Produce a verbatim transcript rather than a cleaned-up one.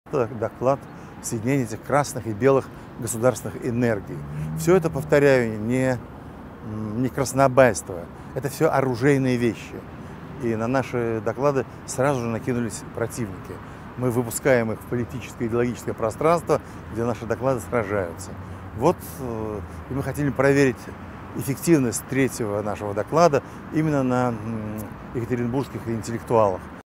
Это доклад соединения этих красных и белых государственных энергий. Все это, повторяю, не, не краснобайство, это все оружейные вещи. И на наши доклады сразу же накинулись противники. Мы выпускаем их в политическое и идеологическое пространство, где наши доклады сражаются. Вот и мы хотели проверить эффективность третьего нашего доклада именно на екатеринбургских интеллектуалах.